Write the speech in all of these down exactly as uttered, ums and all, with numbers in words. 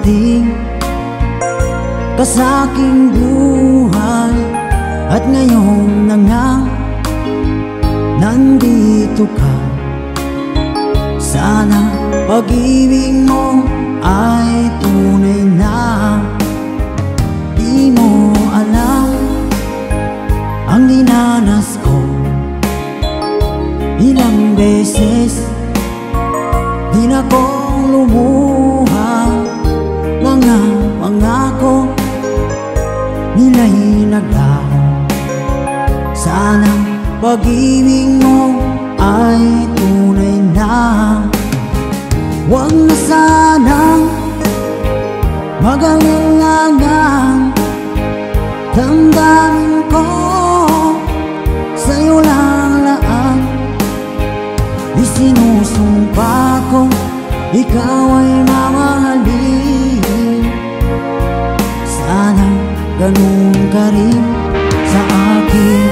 dumating ka sa aking buhay. At ngayon na nga nandito ka. Sana pag-ibig mo ay tunay na. Di mo alam ang dinanas ko. Ilang beses din akong lumuha. Mga pangako nila'y naglaho. Sana pag-ibig mo ay tunay na. Huwag na sanang mag-alinlangan. Damdamin ko sa'yo lang laan. Isinusumpa ko ikaw ay mamahalin. Sana ganun ka rin sa akin.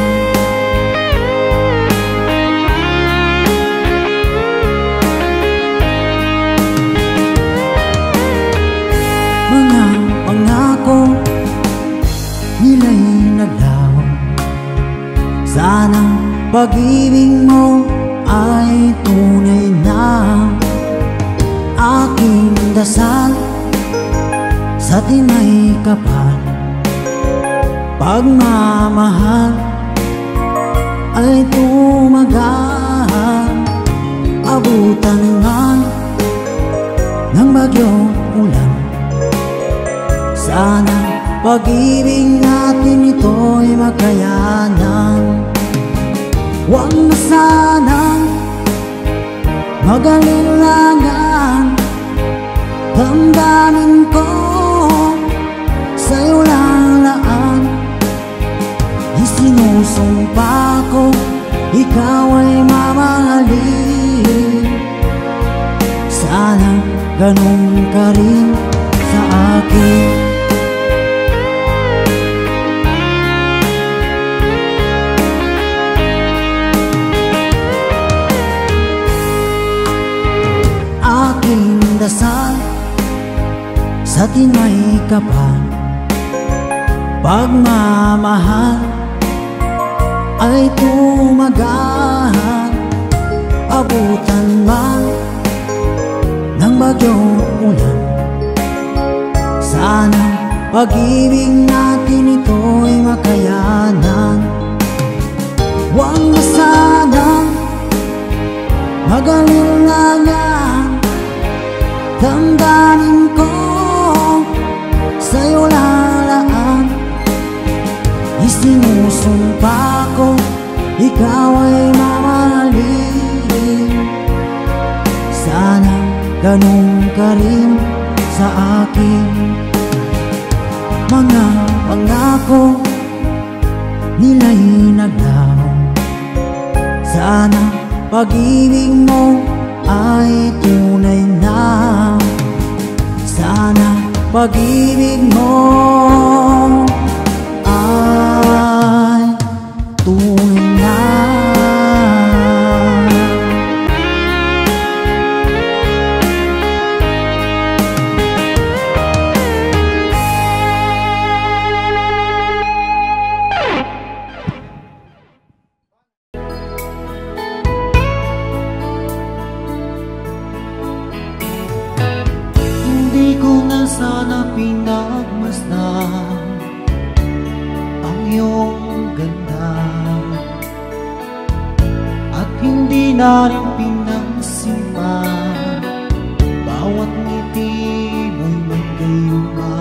Mga pangako nila'y naglaho. Sana pag-ibig mo ay tunay na. Aking dasal sa tinay kapal, pagmamahal ay tumagal. Abutan man ng bagyong ulan. Sana pag-ibig natin ito'y makayanan. Huwag na sanang mag-alinlangan. Damdamin ko sa'yo lang laan. Isinusumpa ko ikaw ay mamahalin. Sana ganun ka rin sa akin. Aking dasal sa tinay kapal, pagmamahal ay tumagal. Abutan man ng bagyong ulan. Sana pag-ibig natin ito'y makayanan. Huwag na sanang mag-alinlangan. Damdamin ko sa'yo lalaan. Isinusumpa ko ikaw ay mamahalin. Sana ganun ka rin sa akin. Mga pangako nila'y naglaho. Sana pag-ibig mo ay tunay na. Sana pag-ibig mo ay tunay na. Sana pinagmasdan ang iyong ganda, at hindi na rin pinagsiman bawat ngiti mo'y magayuma.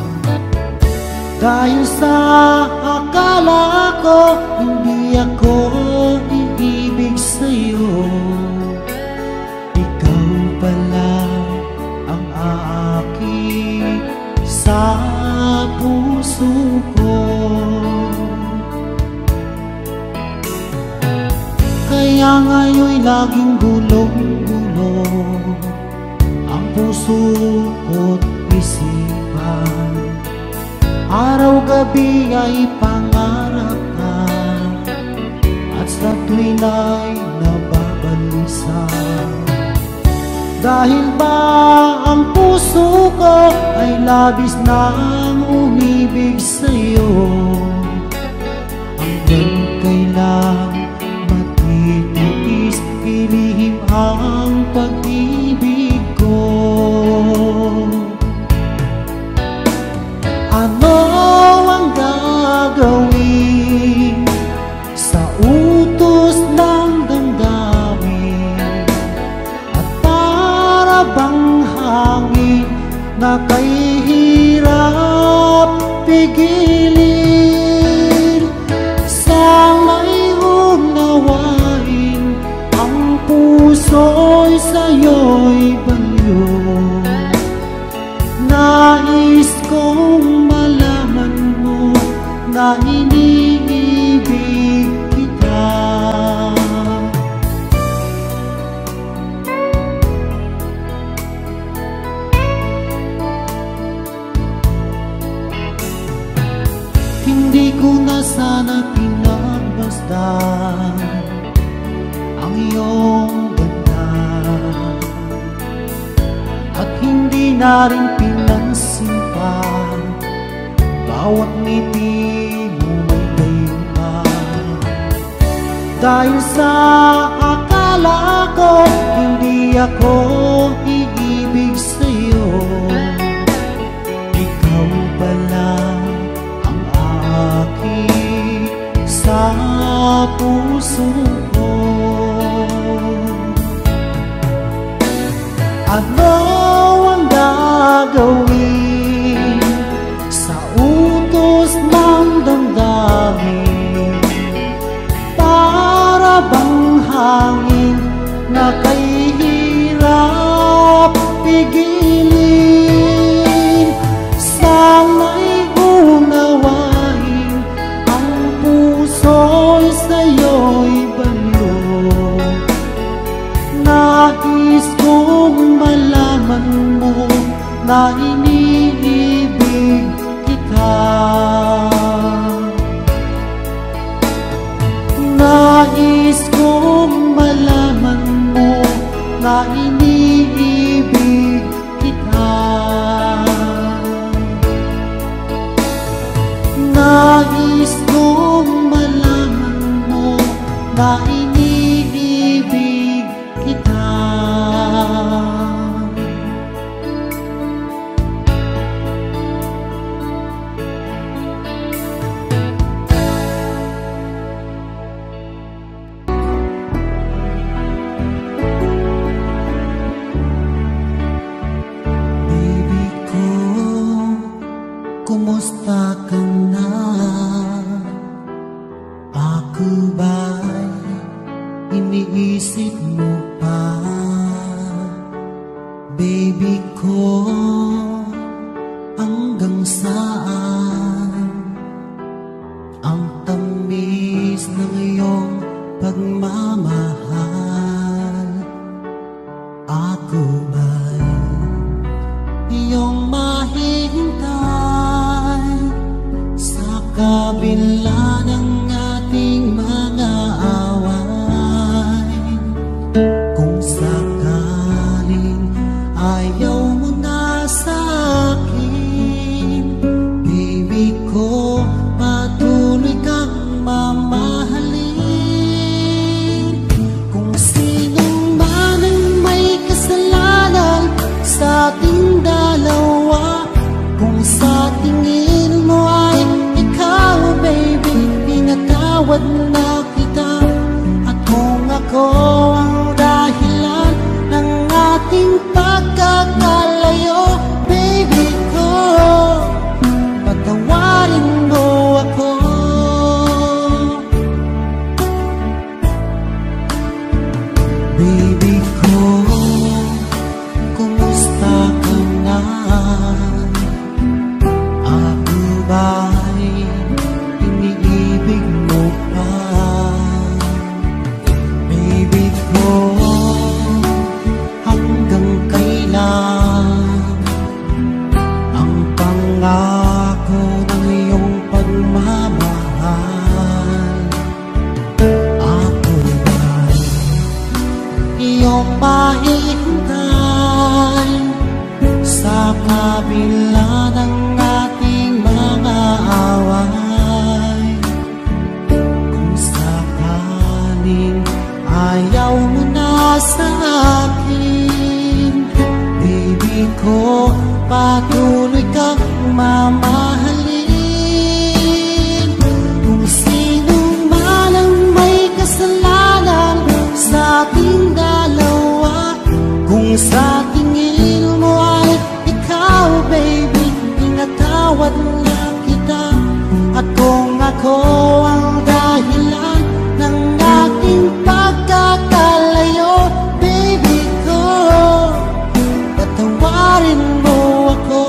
Dahil sa akala ko hindi ako iibig sa'yo, ikaw pala ang aking sa puso ko. Kaya ngayon'y laging gulong-gulong ang puso ko't isipan. Araw-gabi ay pangarap ka, at sa tuwin ay nababalisa. Dahil ba ang puso ko ay labis nang umibig sa'yo. Hanggang kailan matitiis, ilihim ang pag-ibig ko. Ano ang gagawin sa utos ng damdamin, at para bang hangin na kay hirap pigilin? Sana'y unawain ang puso'y sa'yo'y banyo. Nais kong malaman mo na iniibig kita. Hindi ko na sana pinagbasdan ang iyong ganda, at hindi na rin pinansin pa bawat ngiti mo may gayuma. Dahil sa akala ko hindi ako iibig sa'yo, ikaw pala ang aking sa puso ko. Ano ang gagawin sa utos ng damdamin, para bang hangin na kay hirap pigilin? Sana'y unawain ang puso'y sa'yo'y banyo. Nais kong malaman mo na iniibig kita. Nais kong malaman mo na iniibig kita. Nais kong malaman mo na iniibig kita. Baby ko, kumusta ka na? Ako ba'y iniisip mo pa? Baby ko, hanggang saan ang tamis ng iyong pagmamahal? Ako ba'y iyong mahihintay sa kabila ng ating mga away? Kung sakaling ayaw mo na sa'kin, baby ko, patuloy kang mamahalin. Kung sino man ang may kasalanan sa ating dalawa, kung sa tingin mo ay ikaw, baby, pinatawad na kita. At kung ako ang dahilan ng ating pagkakalayo, baby ko, patawarin mo ako. Baby ko, kumusta ka na? Ako ba'y iniibig mo pa? Baby ko, hanggang kailan ang pangako ng iyong pagmamahal? Ako ba'y iyong mahihintay sa kabila ng ating mga away. Kung sakaling ayaw mo na sa akin, baby ko, patuloy kang mamahalin. Kung sino man ang may kasalanan sa ating dalawa, kung sa tingin mo ay ikaw, baby, pinatawad na kita. At kung ako ang dahilan ng ating pagkakalayo, baby ko, patawarin mo ako.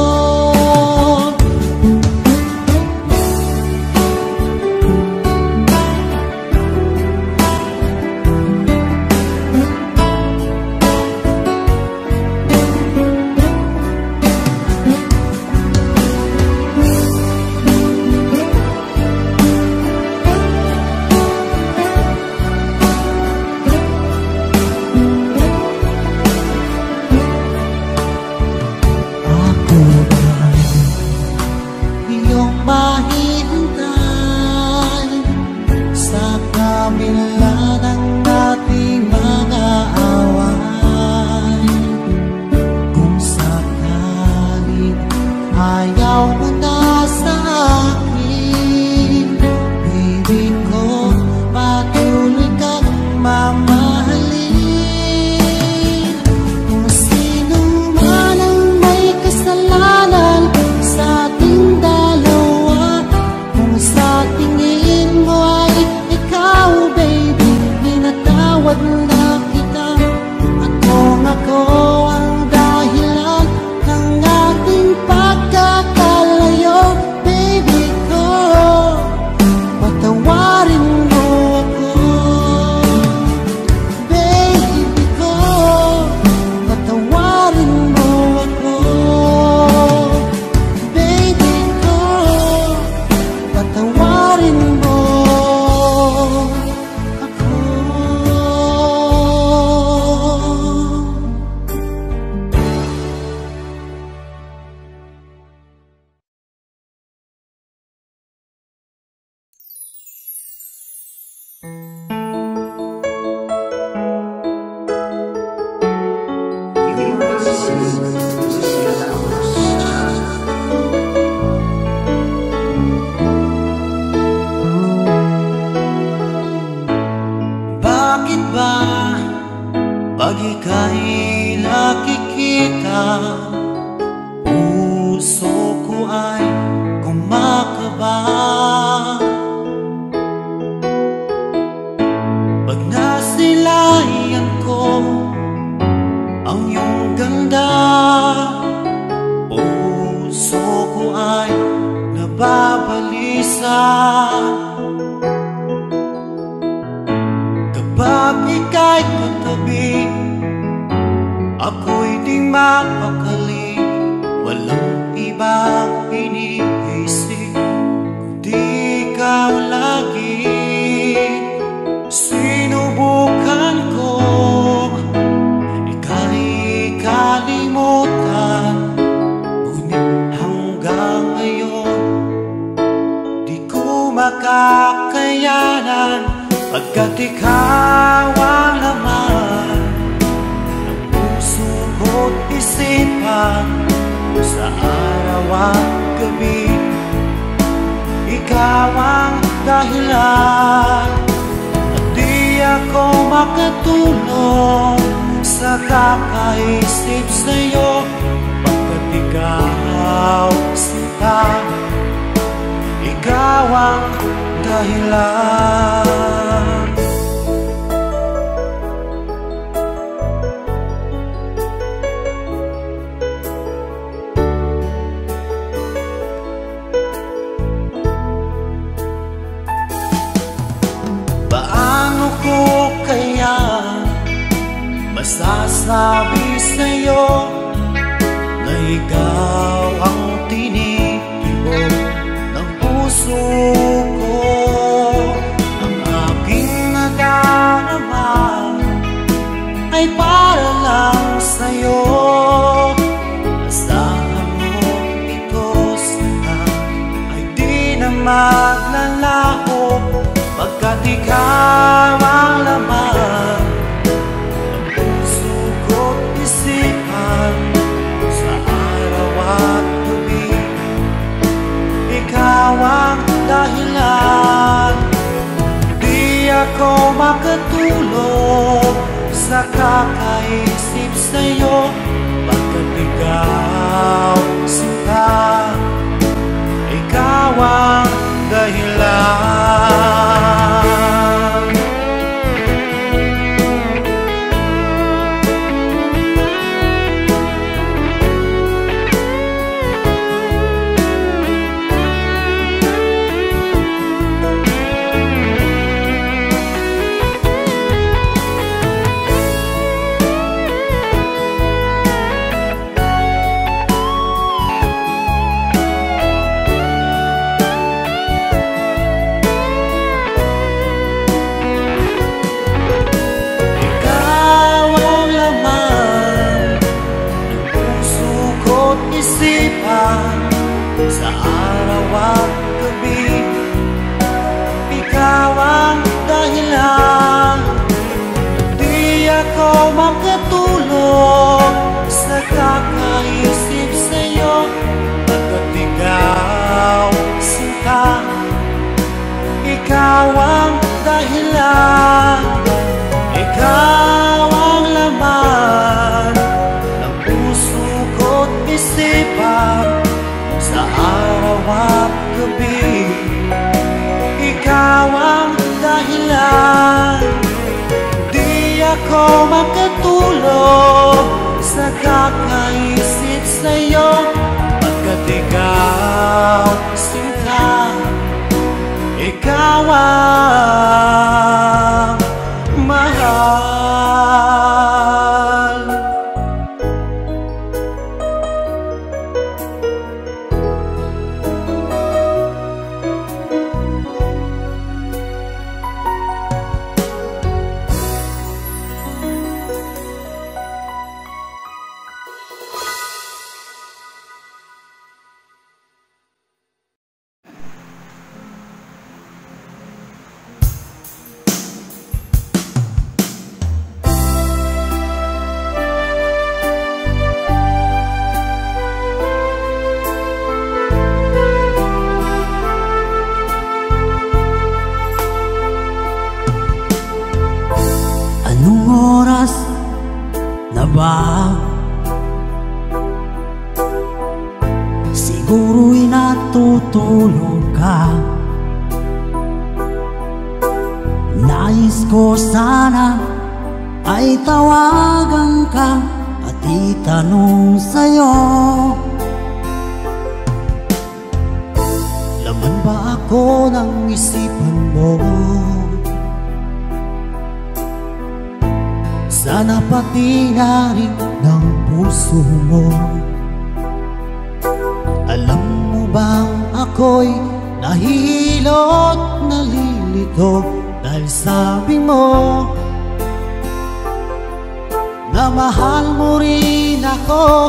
Pag ika'y nakikita, puso ko ay kumakaba. Pag nasilayan ko ang iyong ganda, puso ko ay nababalisa. Kapag ika'y katabi, ako'y di mapakali. Walang ibang iniisip kundi ikaw lagi. Sinubukan ko ika'y kalimutan, ngunit hanggang ngayon di ko makakayanan. Pagkat ikaw ang laman ng puso ko't isipan, sa araw at gabi ikaw ang dahilan. At di ako makatulog sa kakaisip sa'yo, pagkat ikaw sinta, ikaw ang dahilan. Paano ko kaya masasabi sa'yo na ikaw ang tinitibok ng puso ko? Ang aking nadarama ay para lang sa'yo. Mas ako makatulog sa kakaisip sa'yo, pagkat ikaw sinta, ikaw ang dahilan. Sa araw at gabi, ikaw ang dahilan. Di ako makatulog sa kakaisip sa'yo, pagkat ikaw sinta, ikaw ang dahilan. Ikaw ang laman ng puso ko't isipan, sa araw at gabi, ikaw ang dahilan. Di ako makatulog sa kakaisip sa'yo, pagkat ikaw sinta, ikaw ang mahal. Siguro'y natutulog ka. Nais ko sana ay tawagan ka at itanong sa'yo, laman ba ako ng isipan mo? Sana pati na rin ng puso mo. Alam mo bang ako'y nahihilot, nalilito, dahil sabi mo na mahal mo rin ako.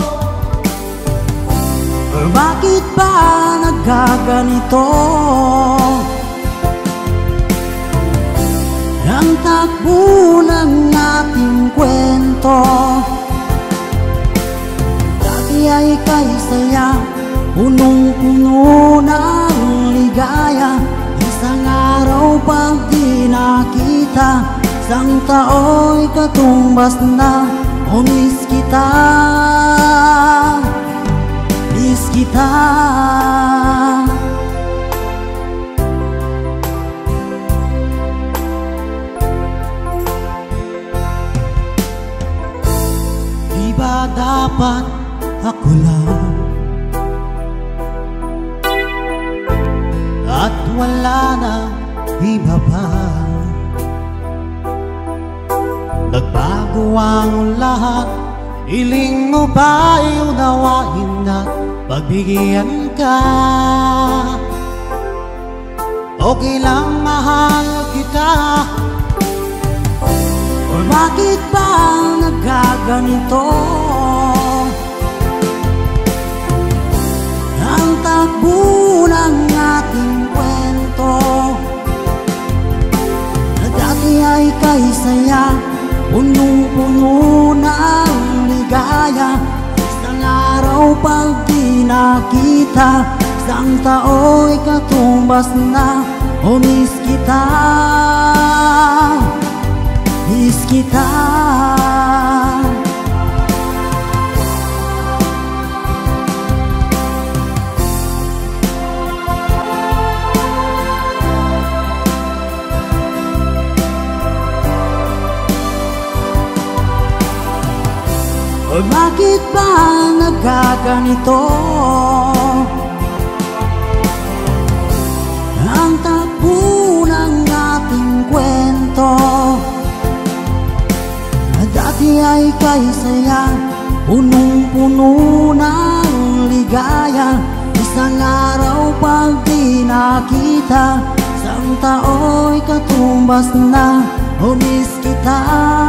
Or bakit ba nagkaganito ang takbo ng ating kwento? Dati ay kay saya, punong-puno ng ligaya. Isang araw pag di nakita, isang tao'y katumbas na. O miss kita, miss kita. Di ba dapat ako lang at wala na iba pa? Nagbago ang lahat, hiling mo ba'y unawain at pagbigyan ka? Okay lang mahal kita. Or bakit ba nagkaganito ang takbo ng ating kwento? Na dati ay kay saya, punong-puno ng ligaya. Isang araw pag di nakita, isang tao'y katumbas na. O miss kita, miss kita. Bakit ba nagkaganito? Ang takbo ng ating kwento na dati ay kay saya, punong-puno ng ligaya. Isang araw pag di nakita, isang tao'y katumbas na. Oh, miss kita,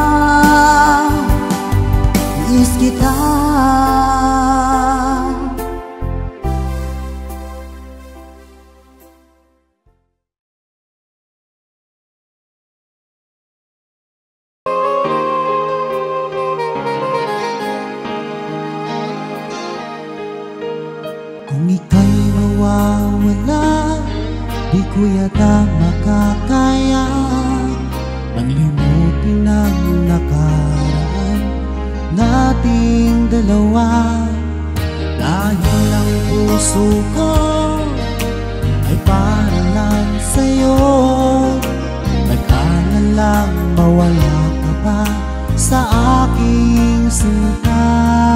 miss kita. Kung ika'y mawawala, di ko yata makakaya manglimutin ang nakaraan nating dalawa. Dahil ang puso ko ay para lang sa'yo, nag-aalalang mawala ka pa sa aking sinta.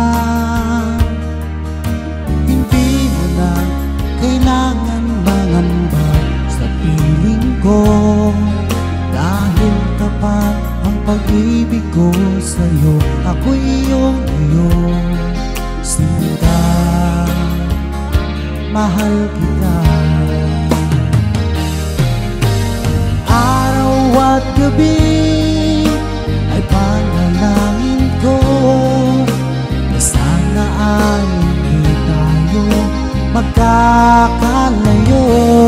Hindi mo na kailangan mangamba sa piling ko, dahil kapag ang pag-ibig ko sa'yo, ako'y iyong iyong sinta. Mahal kita. Araw at gabi ay panalangin ko na sana ay hindi tayo magkakalayo.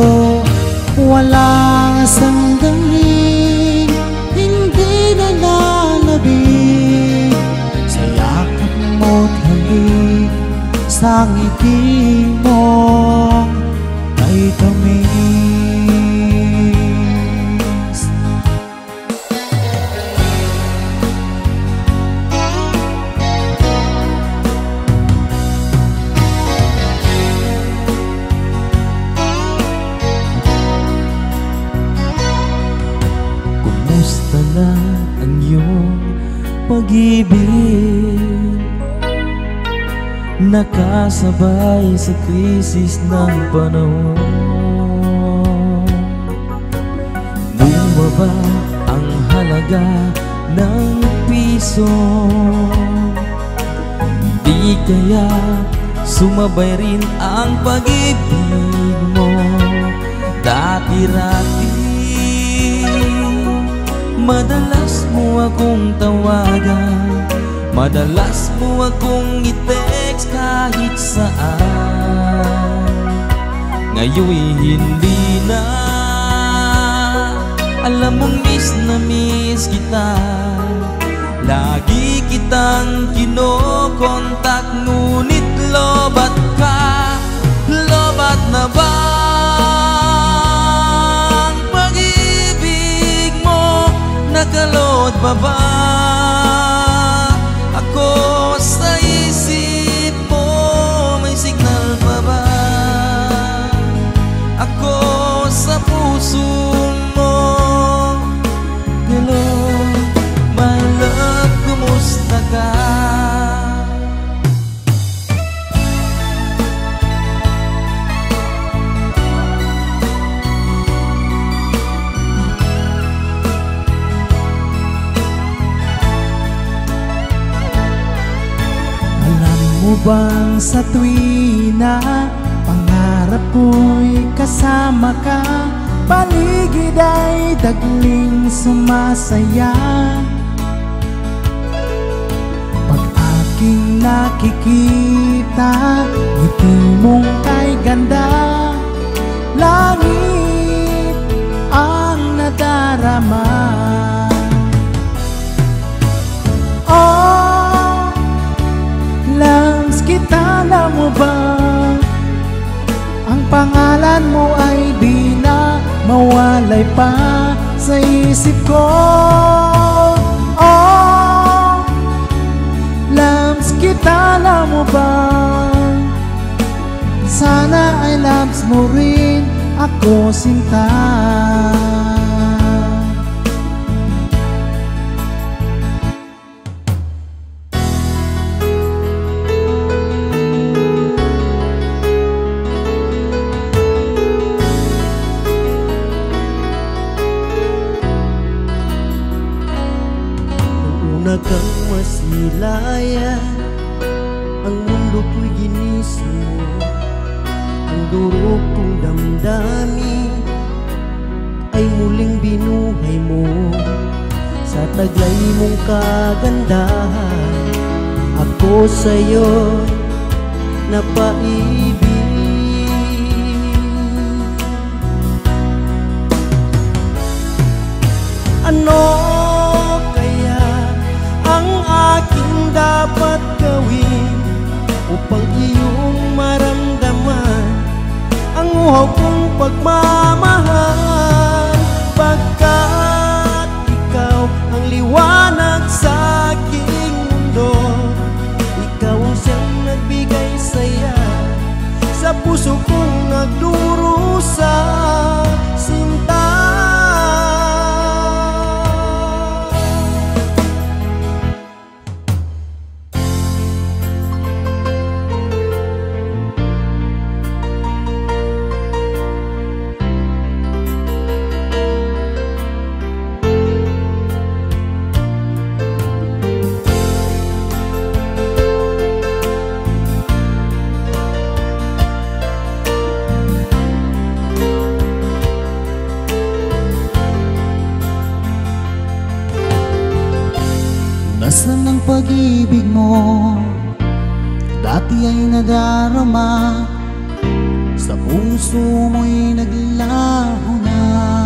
Walang sandali hindi na lalabig sa yakap mo't halik, sa ngiti mo ay tamis. Kumusta na ang iyong pag-ibig? Nakasabay sa krisis ng panahon. Bumaba ang halaga ng piso, di kaya sumabay rin ang pag-ibig mo. Dati-rati madalas mo akong tawagan, madalas mo akong i-text kahit saan. Ngayon'y hindi na. Alam mong miss na miss kita. Lagi kitang kinokontak, ngunit lobat ka. Lobat na ba ang pag-ibig mo? Nakalot pa ba ako sa isip mo? May signal pa ba ako sa puso mo? Hello, my love, kumusta ka? Mo bang sa tuwina, pangarap ko'y kasama ka, paligid ay dagling sumasaya. Pag aking nakikita, ngiti mong kay ganda, langit ang nadarama. Oh, Lams, kita na mo ba? Ang pangalan mo ay di na mawalay pa sa isip ko. mo ba? Sana ay loves mo rin ako, sinta. Una kang masilaya, ang mundo ko'y ginismo mo. Ang durog kong damdamin ay muling binuhay mo. Sa taglay mong kagandahan, ako sa'yo napaibig. Ano dapat gawin upang iyong maramdaman ang uhaw kong pagmamahal? Pagkat ikaw ang liwanag sa aking mundo, ikaw ang siyang nagbigay saya sa puso kong nagdurusa, sinta. Nasaan ang pag-ibig mo? Dati ay nadarama, sa puso mo'y naglaho na.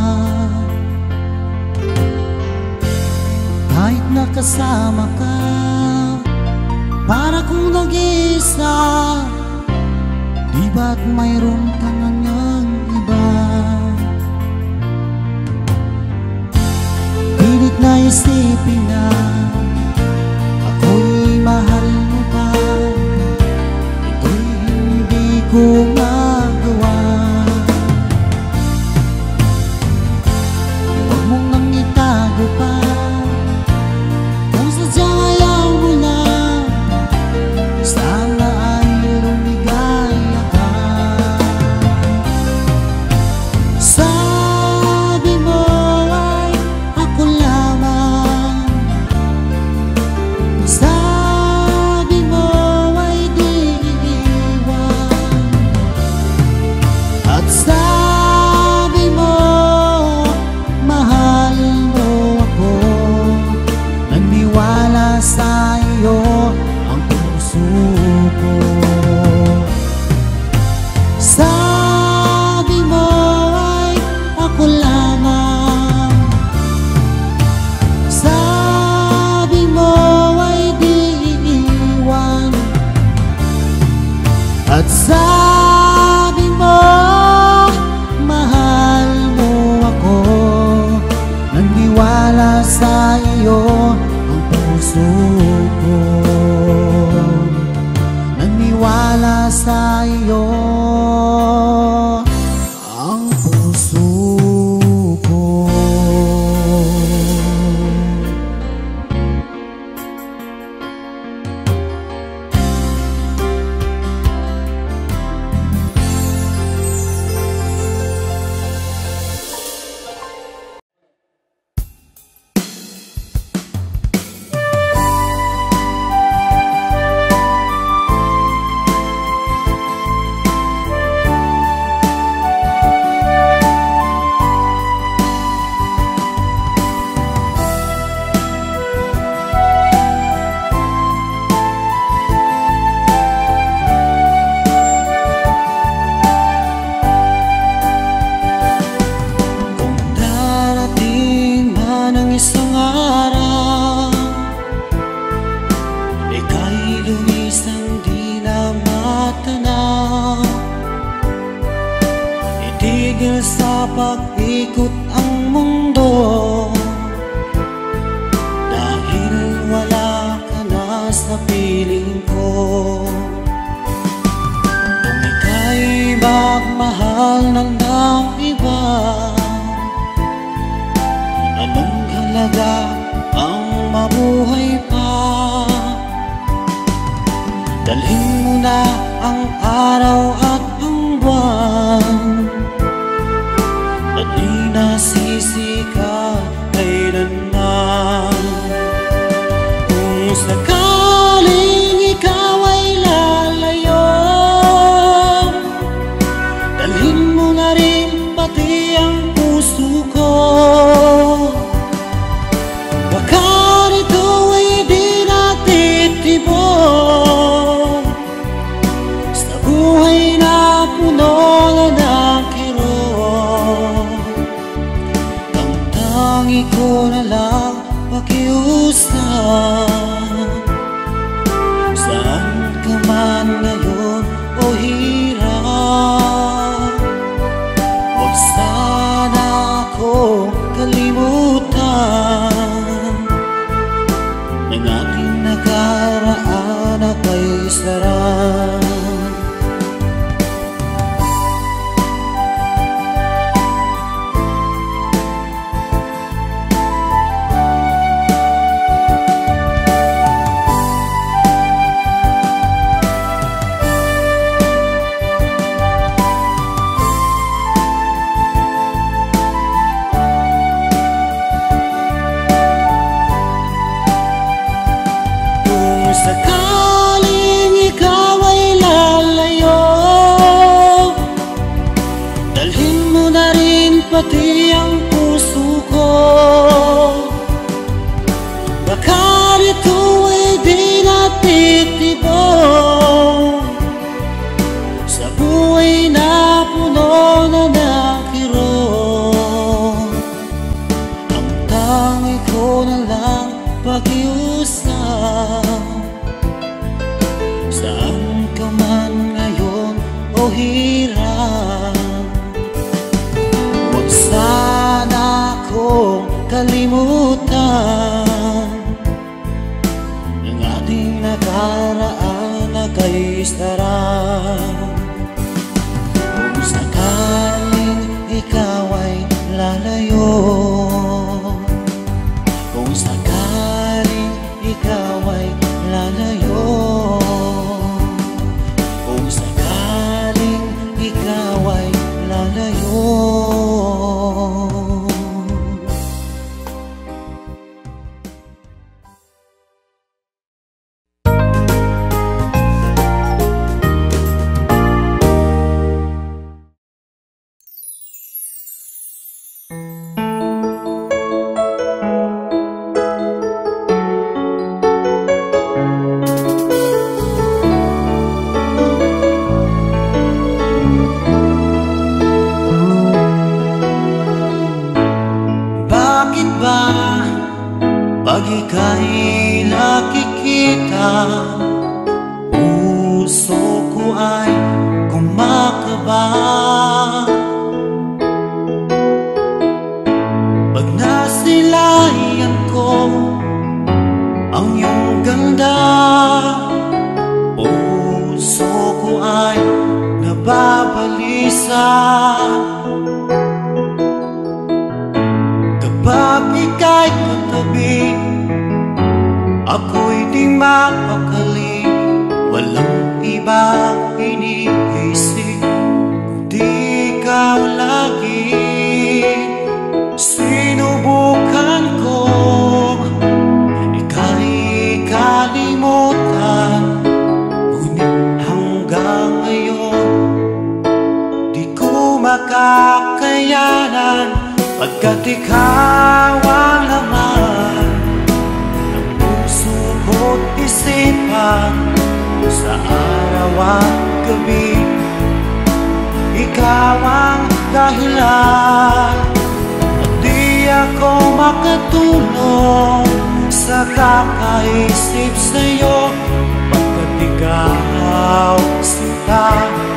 Kahit nakasama ka, para kong nag-iisa, di ba't mayroon ka ngang iba? Pilit na isipin na ako'y mahal mo pa, ito'y hindi ko magawa. Huwag mong nang itago pa, kung sadyang ayaw mo na, sana ay lumigaya ka. Sabi mo ay ako lamang, sabi mo ay di iiwan, at sabi mo mahal mo ako. Nagniwala sa iyo ang puso ko. Sabi mo ay ako lamang, sabi mo ay di iiwan, at sabi mo mahal mo ako. Nagniwala sa iyo ang puso ko. Nagniwala sa iyo ang puso ko. Itigil sa pag-ikot ang mundo, dahil wala ka na sa sa piling ko. Kung ika'y magmahal ng ng iba, anong halaga ang mabuhay pa? Dalhin mo na ang araw at ang buwan, at di nasisi ka kailanman. Kung sakaling ikaw ay lalayo, dalhin mo na rin pati ang puso ko. Baka rito ay di natitibok sa buhay na puno na ng kirot. Ang tangi ko na lang pakiusap, saan ka man ngayon o hirap, huwag sana ako kalimutan ng aking nakaraan na kay sarap. Sakaling ikaw ay lalayo, dalhin mo na rin pati ang puso ko. Baka rito ay di natitibok sa buhay na puno na ng kirot. Ang tangi ko na lang pakiusap, saan ka man ngayon o hirap, huwag sana akong kalimutan ng ating nakaraan na kay sarap. Kung sakaling ikaw ay lalayo, kung sakaling ikaw ay lalayo, kung sakaling ikaw ay lalayo. Pag ika'y nakikita, puso ko ay kumakaba. Pag nasilayan ko ang iyong ganda, puso ko ay nababalisa. Kapag ika'y katabi, ako'y di mapakali, walang ibang iniisip kundi ikaw lagi. Sinubukan ko ika'y kalimutan, ngunit hanggang ngayon di ko makakayanan, pagkat ikaw ang laman ng puso ko't isipan. Sa araw at gabi, ikaw ang dahilan, at di ako makatulog sa kakaisip sa'yo, pagkat ikaw sinta,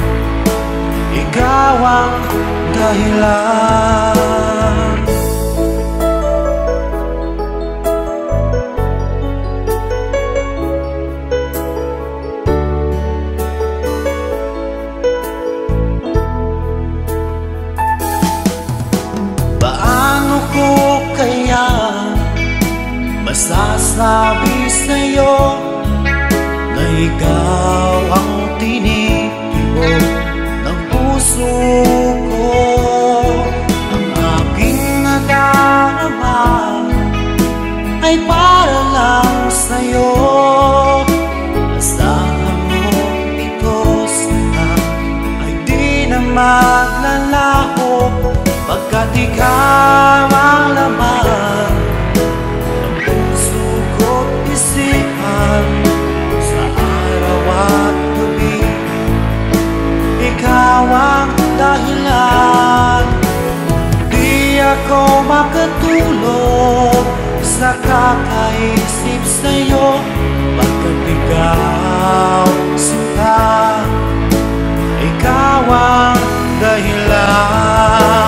ikaw ang dahilan. ikaw ang tinitibok ng puso ko. Ang aking nadarama ay para lang sa'yo. Asahan mo ito sana ay di na maglalaho, pagkat ikaw ang laman ng puso ko't isipan. Sa araw at gabi, ikaw ang dahilan. Di ako makatulog sa kakaisip sa'yo, pagkat ikaw sinta, ikaw ang dahilan.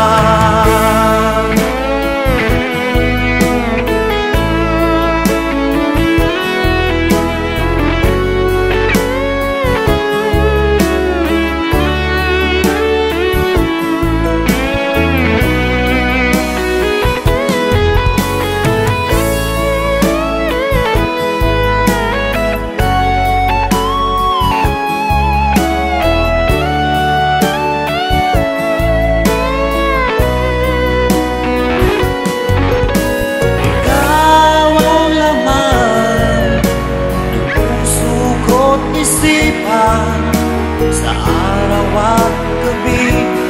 Sa araw at gabi,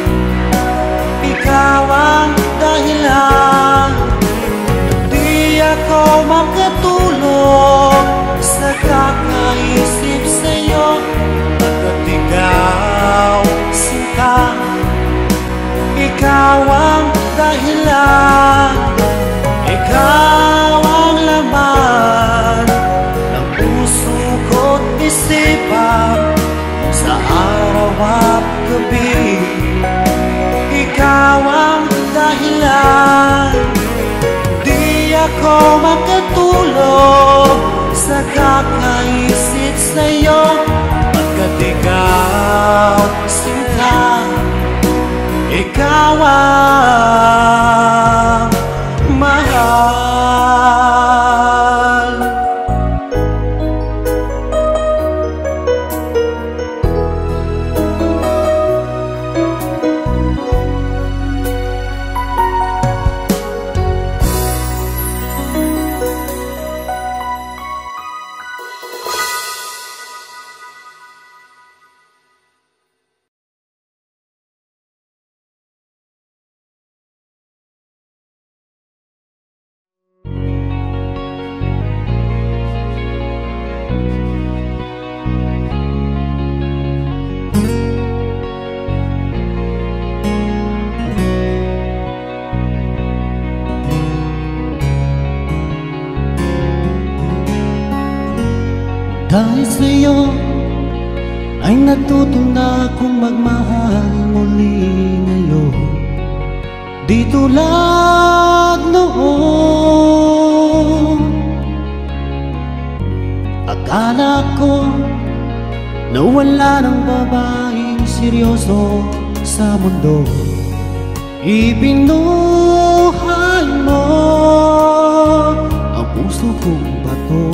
ikaw ang dahilan. Di ako makatulog sa kakaisip sa'yo, pagkat ikaw sinta, ikaw ang dahilan. Ikaw ang laman ng puso ko't isipan. Sa araw at gabi, ikaw ang dahilan. Di ako makatulog sa kakaisip sa'yo, pagkat ikaw sinta, ikaw ang mahal. Dahil sa'yo ay natuto na akong magmahal muli ngayon. Di tulad noon, akala ko na wala ng babaeng seryoso sa mundo. Ibinuhay mo ang puso kong bato.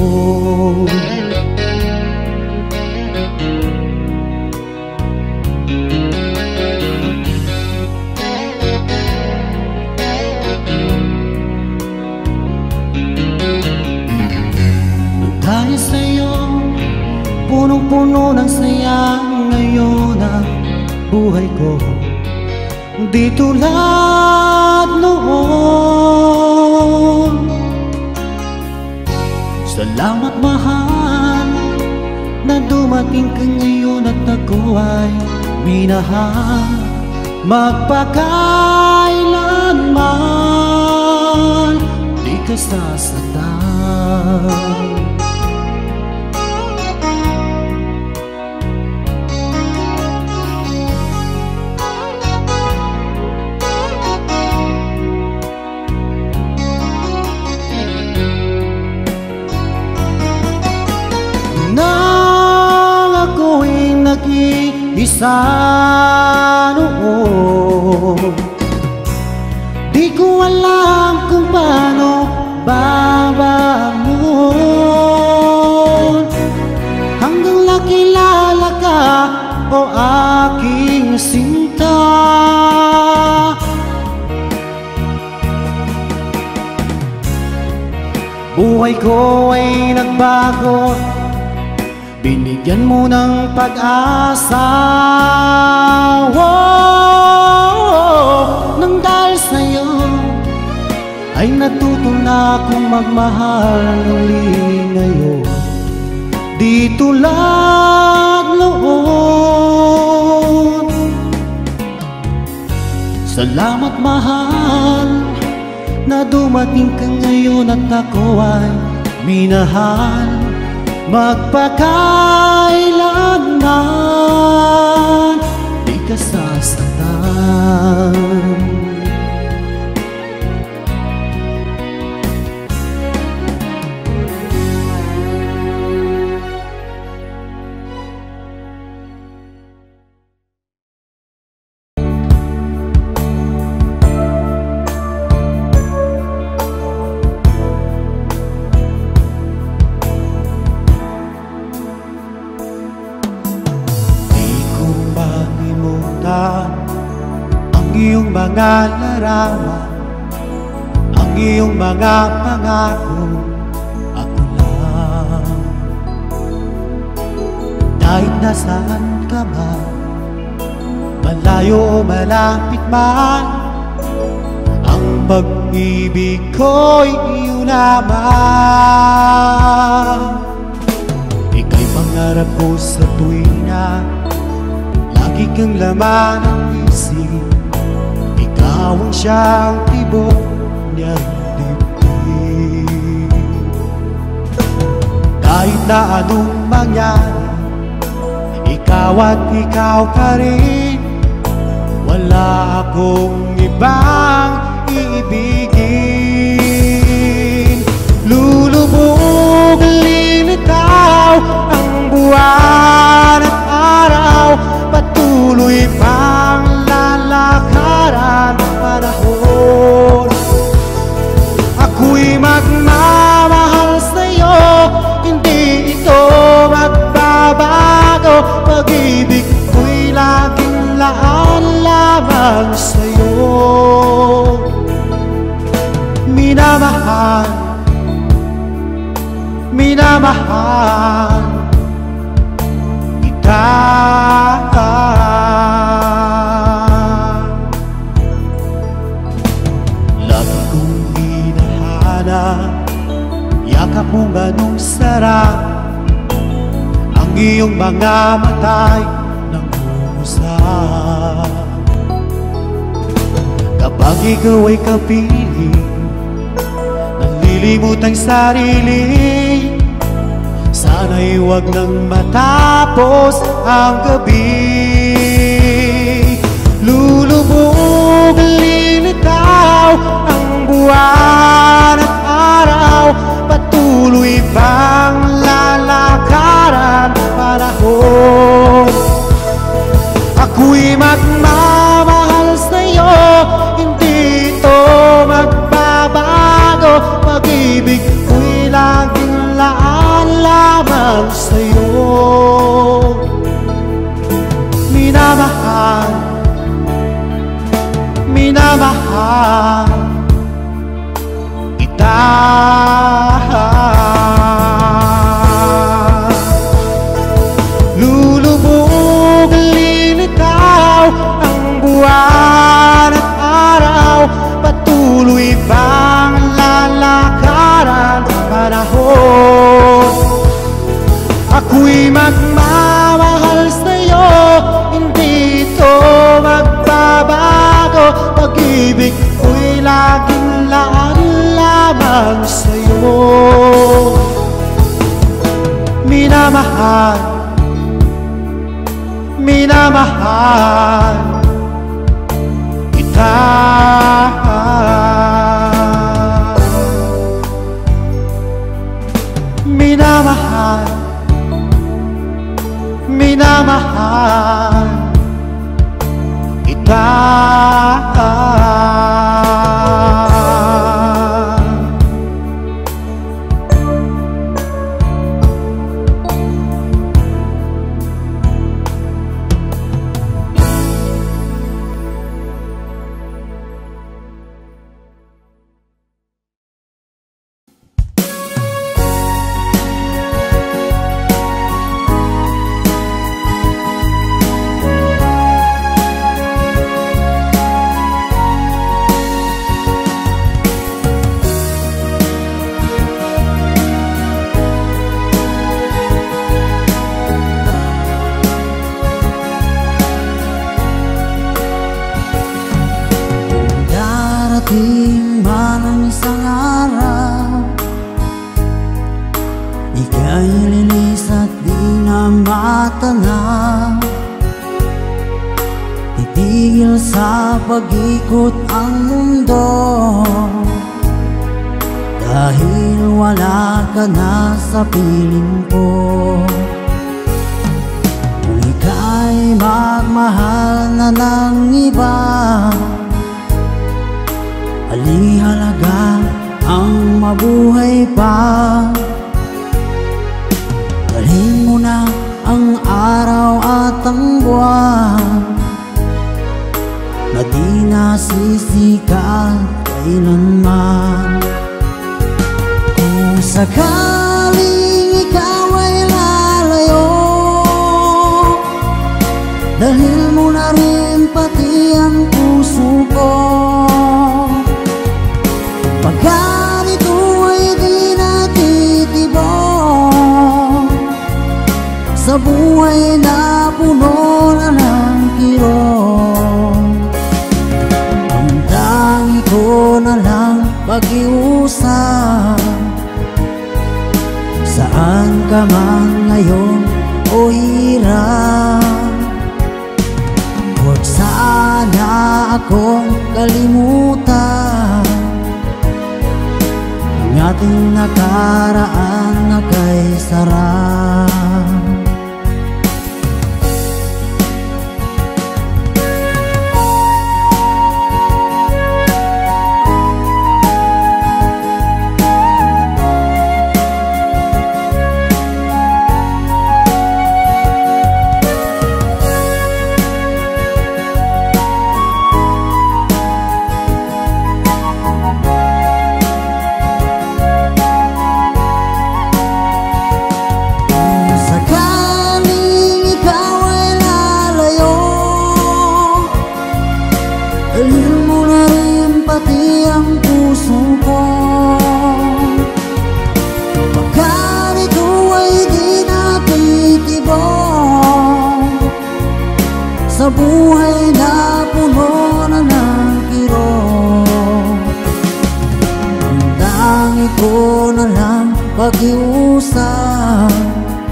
Dahil sa'yo, punong-puno ng saya ngayon ang buhay ko. Di tulad noon. Salamat mahal na dumating ka ngayon at ako ay minahal. Magpakailanman di ka sasaktan. Nag-iisa noon, di ko alam kung paano babangon. Hanggang o aking sinta. Buhay ko ay nagbago, binigyan mo ng pag-asa. Oh, nang dahil sa'yo ay natuto na akong magmahal uli ngayon. Di tulad noon. Salamat mahal na dumating ka ngayon at ako ay minahal magpakailanman. Di ka sasaktan. Ang iyong mga larawan, ang iyong mga pangako, ako lang. Kahit nasaan ka man, malayo o malapit man, ang pag-ibig ko'y iyo lamang. Ika'y pangarap ko sa tuwina, lagi kang laman ng isip. Ikaw ang siyang tibok niyang dibdib. Kahit na anong mangyari, ikaw at ikaw pa rin. Wala akong ibang iibigin. Lulubog, lilitaw ang buwan at araw, patuloy pang lalakaran panahon. Ako'y magmamahal sa'yo, hindi ito magbabago. Pag-ibig ko'y laging laan lamang sa'yo. Minamahal, minamahal kita. Lagi kong hinahanap yakap mong ganong sarap, ang iyong mga mata'y nangungusap. Kapag ikaw ay kapiling, nalilimutang sarili, sana'y huwag nang matapos ang gabi. Lulubog, lilitaw ang buwan at araw, patuloy pang lalakaran panahon. Ako'y magmamahal sa'yo, hindi ito magbabago. Pag-ibig ko'y laging laan lamang sa'yo. Minamahal, minamahal kita. Lulubog, lilitaw ang buwan at araw, patuloy pang lalakaran panahon. Ako'y magmamahal sa'yo, hindi ito magbabago. Pag-ibig ko'y laging laan lamang sa'yo. Minamahal, minamahal kita. Minamahal, minamahal kita. bata na, titigil sa pag-ikot ang mundo, dahil wala ka na sa piling ko. Kung ika'y magmahal na ng iba, halihalaga ang mabuhay pa. Dalhin mo na ang araw at ang buwan, na di nasisikat kailanman. Kung sakaling ikaw ay lalayo, dalhin mo na rin pati ang puso ko. Pagkat ito ay di natitibok sa buhay na puno na ng kirot, ang tangi ko na lang pag-iusap. Saan ka man ngayon o hirap, huwag sana akong kalimutan ang ating nakaraan na kay sarap. Dalhin mo na rin pati ang puso ko. Pagkat ito ay di natitibok sa buhay na puno na ng kirot, ang tangi ko na lang pag-iusap.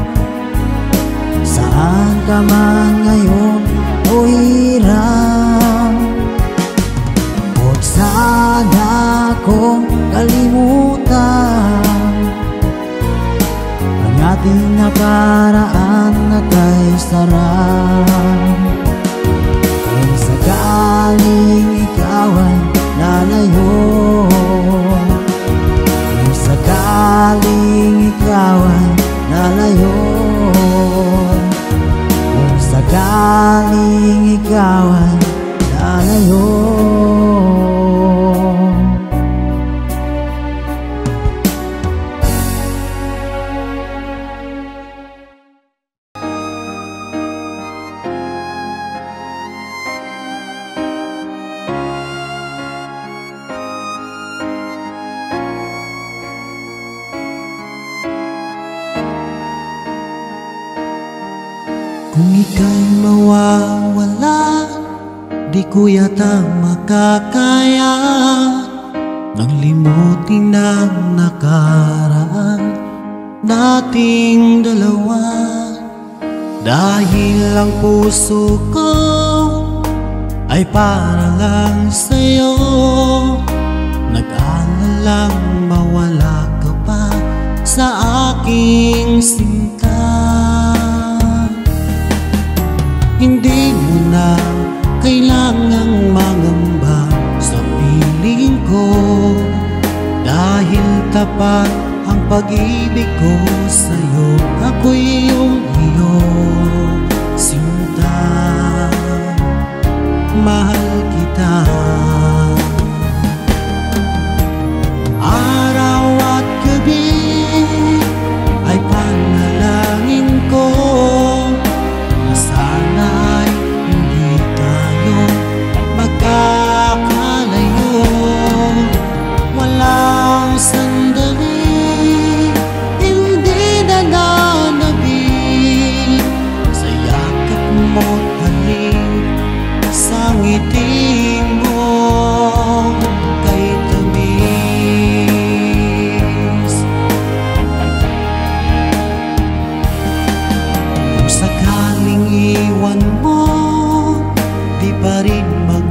Saan ka man ngayon o hirap, huwag sana akong kalimutan ang ating nakaraan na kay sarap. Kung sakaling ikaw ay lalayo, kung sakaling ikaw ay lalayo, kung sakaling ikaw ay lalayo, kung ika'y mawawala, di ko yata makakaya nang limutin ang nakaraan nating dalawa. Dahil ang puso ko ay para lang sa'yo, nag-aalalang mawala ka pa sa aking sinta. Hindi mo na kailangang mangamba sa piling ko, dahil tapat ang pag-ibig ko sa'yo. Ako'y iyong iyong sinta, mahal kita. Araw at gabi ay panalangin ko na sana ay hindi tayo magkakalayo. Walang sandali hindi na nanabili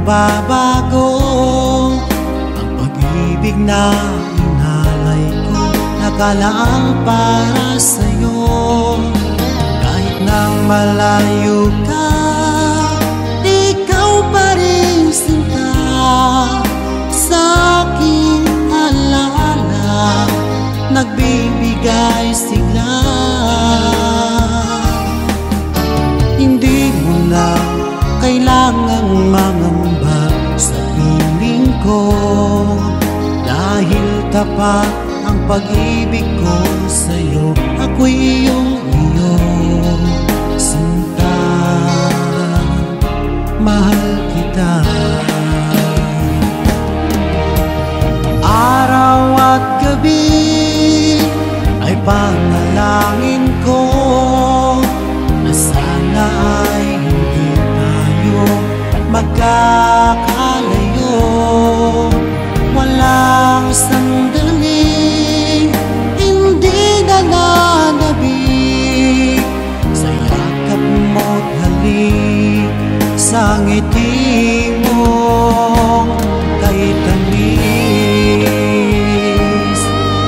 magbabago. Ang pag-ibig na inalay ko, nakalaang para sa'yo. Kahit nang malayo ka, ikaw pa rin sinta sa aking alaala, nagbibigay sigla. Hindi mo na kailangang mangamba sa piling ko, dahil tapat ang pag-ibig ko sa'yo. Ako'y iyong iyo, sinta, mahal kita. Araw at gabi ay panalangin ko na sana ay hindi tayo magkakalayo. Walang sandaling hindi nananabik sa yakap mo't halik, sa ngiti mong kay tamis.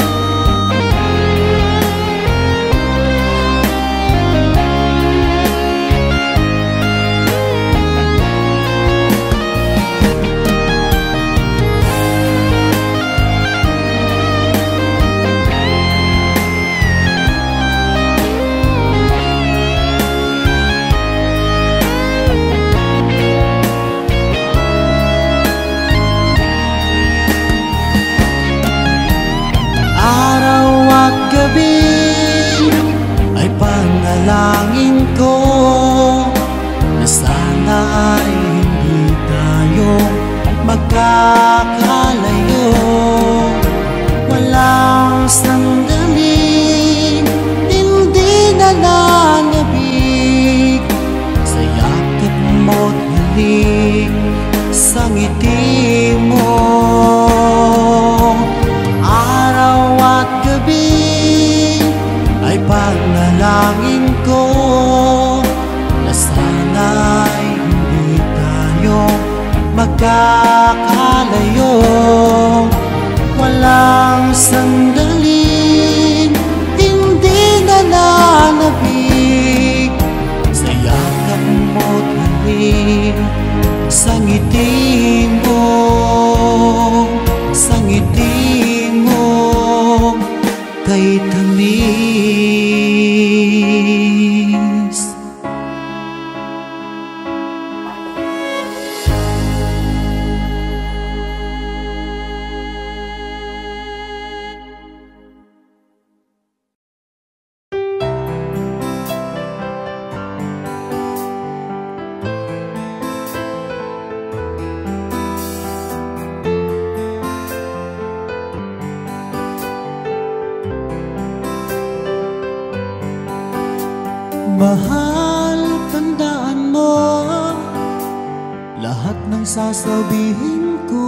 Ay panalangin ko na sana ay hindi tayo magkakalayo. Walang sandaling hindi nananabik sa yakap mo't halik, sa ngiti mo. Araw at gabi ay panalangin ko na sana ay hindi tayo magkakalayo. Walang sandaling hindi nananabik sa yakap mo't halik, sa ngiti mo, sa ngiti mo kay tamis. Mahal, tandaan mo lahat ng sasabihin ko.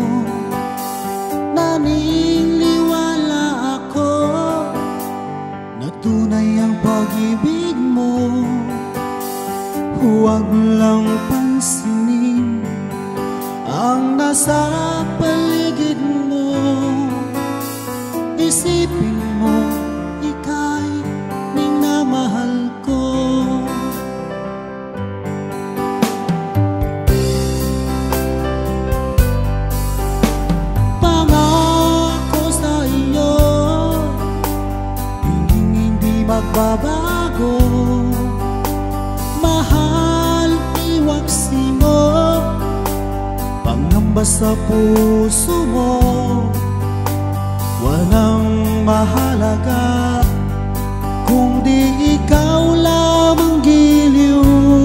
Naniniwala ako na tunay ang pag-ibig mo. Huwag lang pansinin ang nasa paligid mo. Isipin mo ika'y minamahal ko. Pangako sa iyo, hindi magbabago. Mahal, iwaksi mo pangamba sa puso mo. Walang mahalaga kung di ikaw lamang giliw.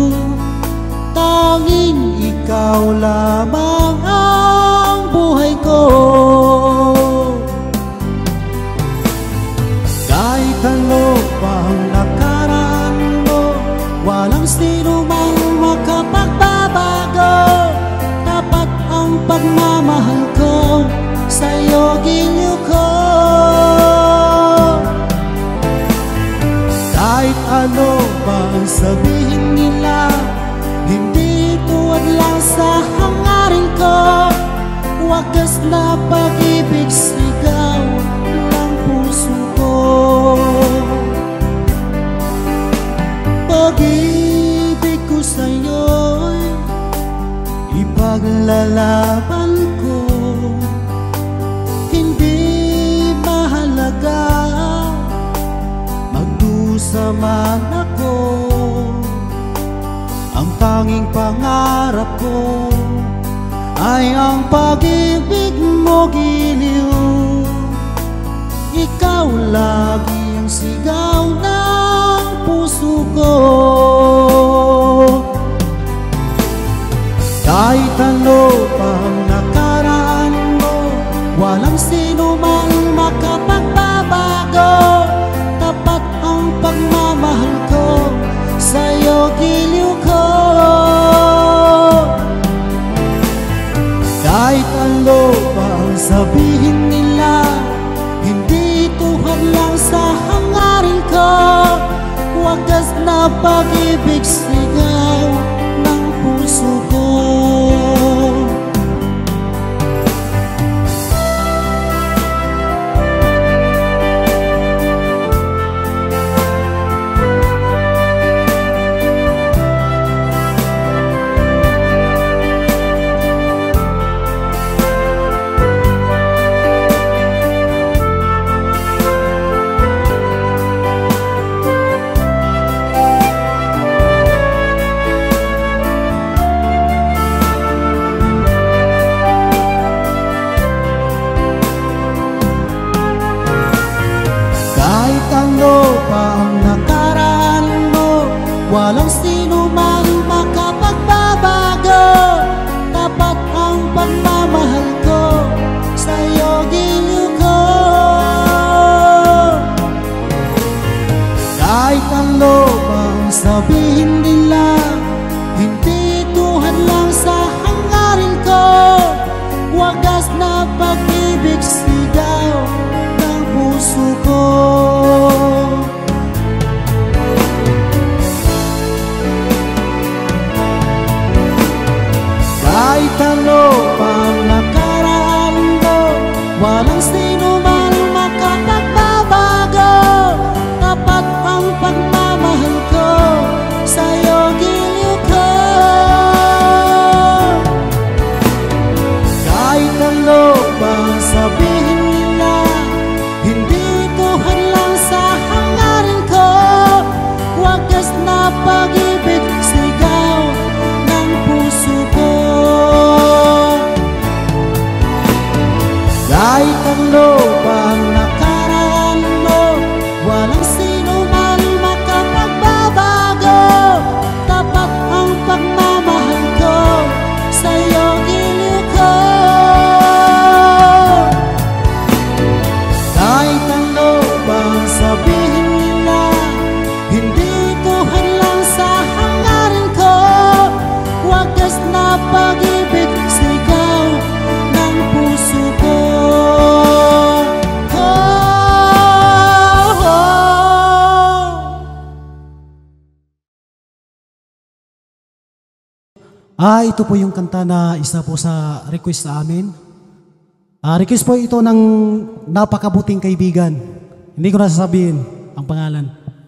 Tanging ikaw lamang ang buhay ko. Kahit ano pa ang nakaraan mo, walang sino mang makapagbabago. Tapat ang pagmamahal ko sa'yo, giliw ko. Kahit ano pa ang sabihin nila, hindi ito hadlang sa hangarin ko, wagas na pag-ibig sigaw ng puso ko. Pag-ibig ko sa'yo'y ipaglalaban ko. Hindi mahalaga magdusa man ako, ang tanging pangarap ko ay ang pag-ibig mo, giliw. Ikaw lagi ang sigaw ng puso ko. Kahit ano pang nakaraan mo, walang sino man makapagbabago. Tapat ang pagmamahal ko sa'yo, giliw ko. Kahit ano pa ang sabihin nila, hindi ito hadlang sa hangarin ko. Wagas na pag-ibig sigaw ng puso ko. Walang sino man makapagbabago. Tapat ang pagmamahal ko sa'yo, giliw ko. Kahit ano pang sabihin nila, hindi ito hadlang sa hangarin ko. Wagas na pag-ibig sigaw ng puso ko. Kahit ano pang nakaraan mo, walang sino man makapagbabago. Tapat ang pagmamahal ko sa'yo, giliw ko. Kahit ano pang sabihin nila, hindi ito hadlang sa hangarin ko. Wagas na pag-ibig sigaw ng puso ko. Kahit ano pang nakaraan mo, walang sino man makapagbabago. Tapat ang pagmamahal ko sa'yo, giliw ko. Kahit ano pang sabihin nila, hindi ito hadlang sa hangarin ko. Wagas na pag-ibig sigaw ng puso ko. Ah, ito po yung kanta na isa po sa request sa amin. Ah, request po ito ng napakabuting kaibigan. Hindi ko na sasabihin ang pangalan.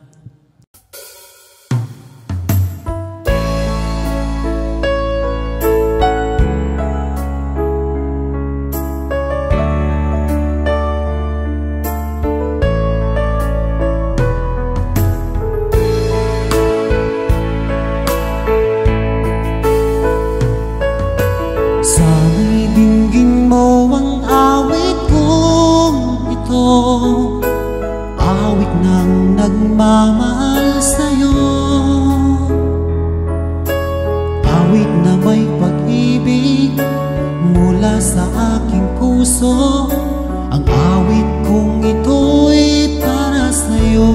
Sana'y dinggin mo ang awit kong ito, awit ng nagmamahal sa'yo, awit na may pag-ibig mula sa aking puso. Ang awit kong ito'y para sa'yo.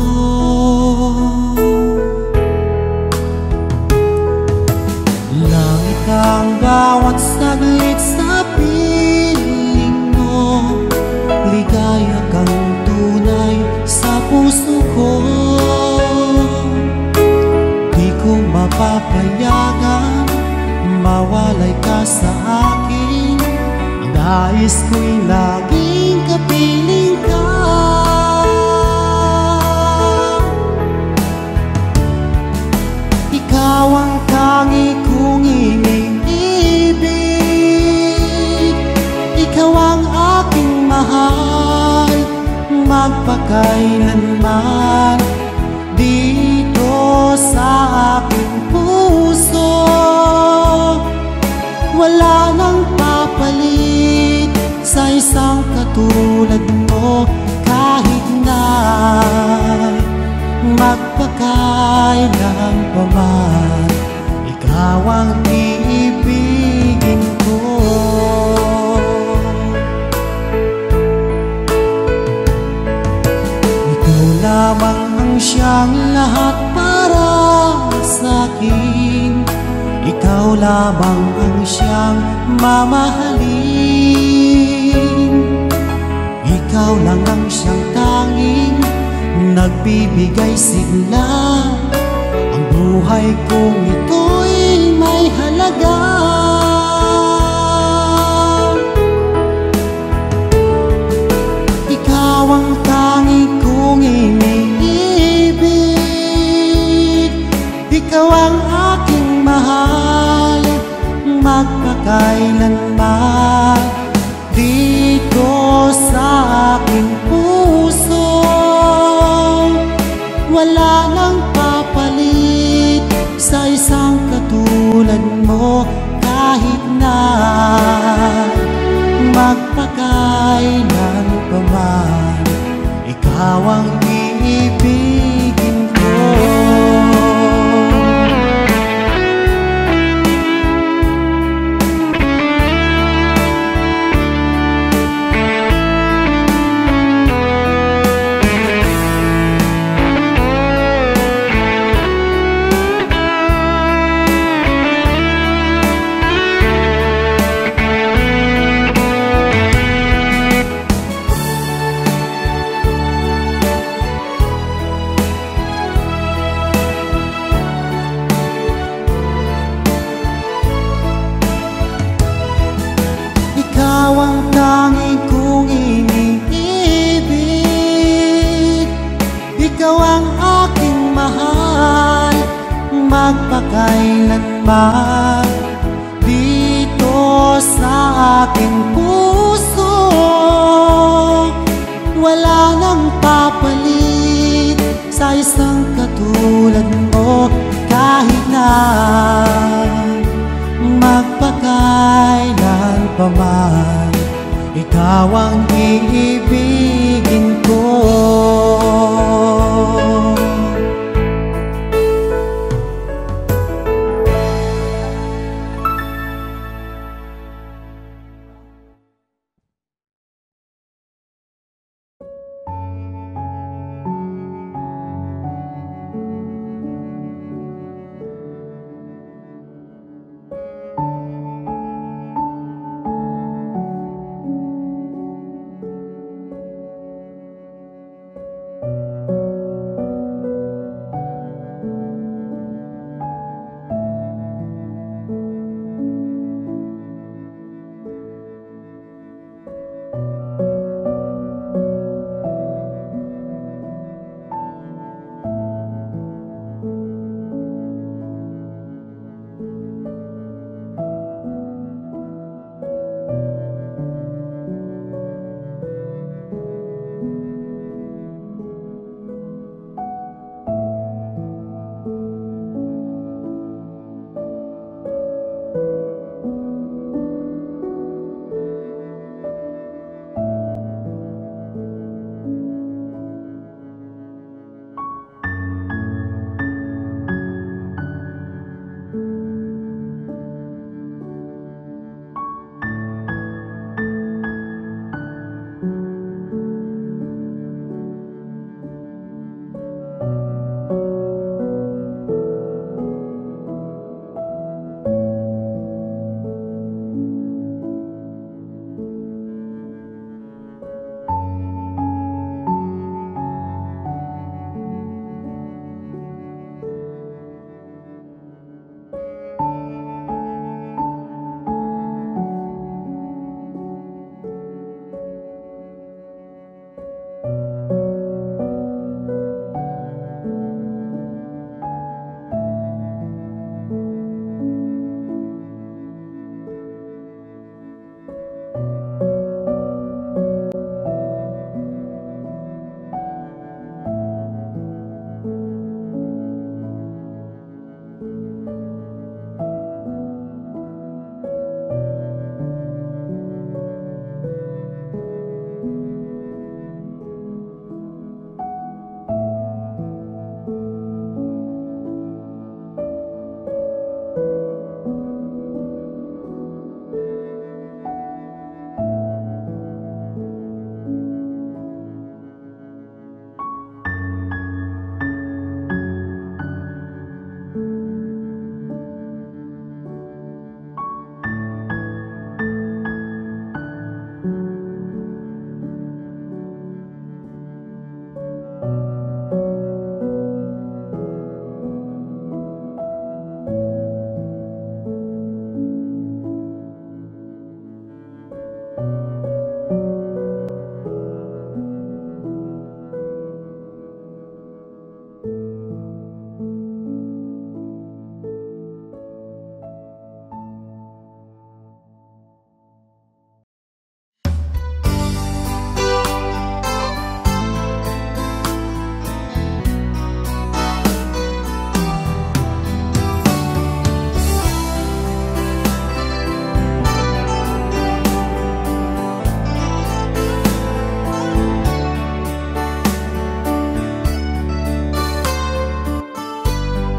Langit ang bawat saglit sa piling mo, ligaya kang tunay sa puso ko. Di ko mapapayagan sa akin. Ang nais ko'y laging kapiling ka. Ikaw ang tangi kong iniibig. Ikaw ang aking mahal, magpakailanman. Dito sa aking puso, wala nang papalit sa isang katulad mo. Kahit na magpakailan pa man, ikaw ang iibigin ko. Ikaw lamang ang siyang lahat para sa'kin. Ikaw lamang ang siyang mamahalin. Ikaw lang ang siyang tanging nagbibigay sigla. Ang buhay kong ito'y may halaga. Ikaw ang tanging kong iniibig. Ikaw ang aking mahal, magpakailanman. Dito sa aking puso, wala nang papalit sa isang katulad mo. Kahit na magpakailan pa man, ikaw ang iibigin ko. Ikaw ang tanging kong iniibig. Ikaw ang aking mahal, magpakailanman. Dito sa aking puso, wala nang papalit sa isang katulad mo. Kahit na magpakailan pa man, ikaw ang iibigin ko.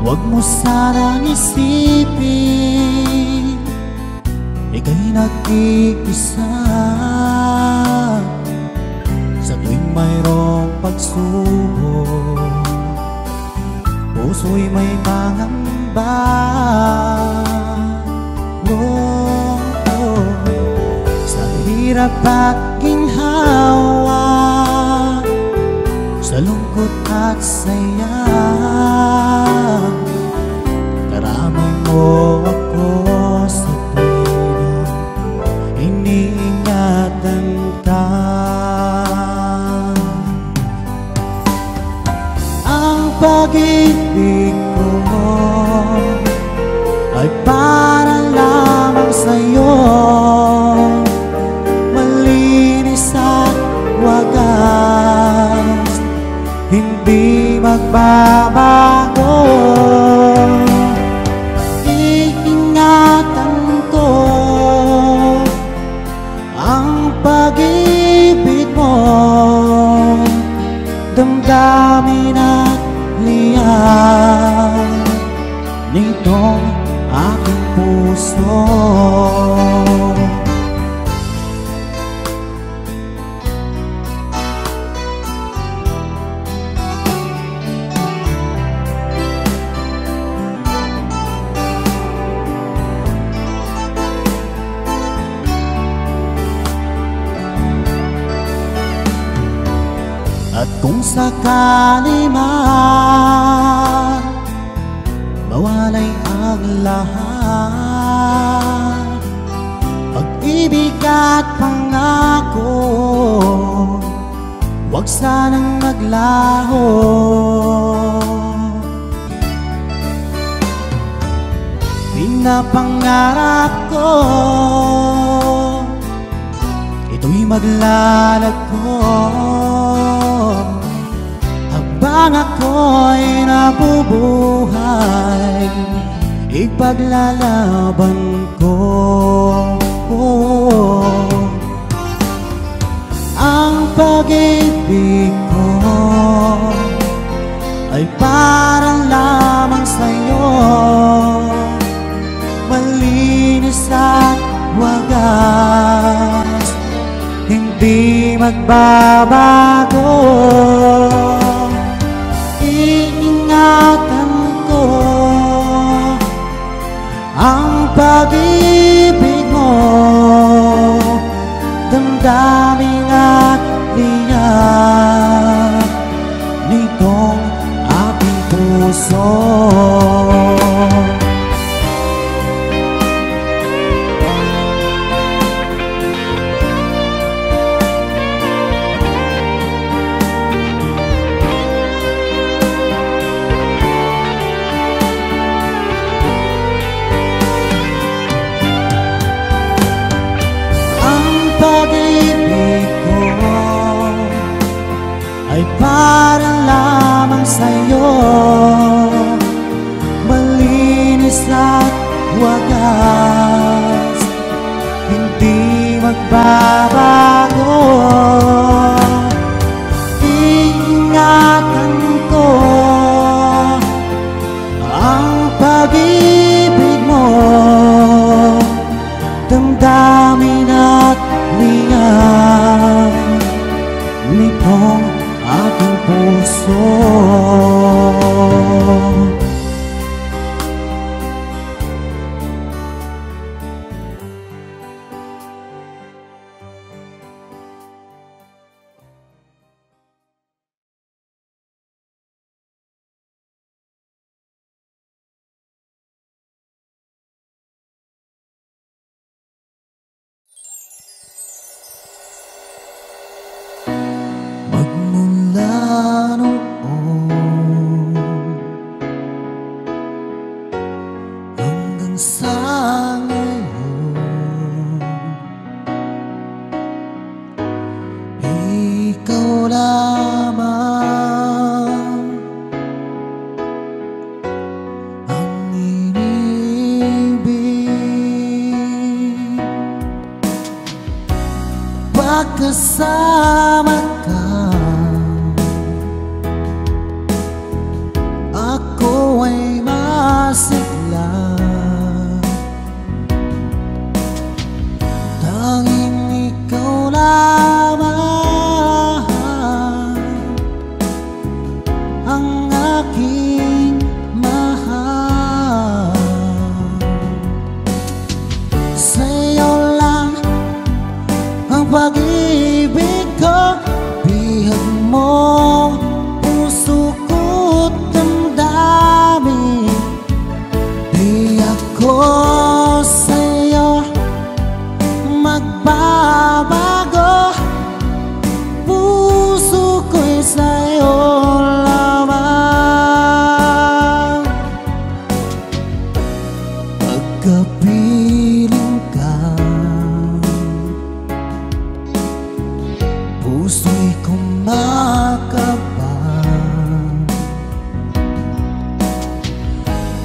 Huwag mo sanang isipin ika'y nag-iisa sa tuwing mayroong pagsubok. Puso'y may pangamba. Oh, oh. Sa hirap at ginhawa, sa lungkot at saya, karamay mo ako sa tuwing iniingatan ka. Ang pag-ibig ko ay para lamang sa'yo, malinis at wagas, hindi magbabago. Iingatan ko ang pag-ibig mo, damdamin at liyan nitong aking puso. At kung sakali man mawalay ang lahat, pag-ibig at pangako, huwag sanang maglaho. Pinapangarap ko ito'y maglalagko habang ako'y nabubuhay, ipaglalaban ko. Oh, ang pag-ibig ko ay para lamang sa'yo, malinis at wagas, hindi magbabago. Iingatan ko ang pag-ibig mo, damdamin at liyan nitong aking puso. Ay para lamang sa'yo, malinis at wagas, hindi magbabago. Iingatan ko ang pag-ibig mo, damdamin at liyan nitong aking puso. Kasama ka, ako ay ma